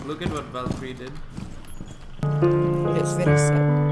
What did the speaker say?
Look at what Valkyrie did. It's very sad.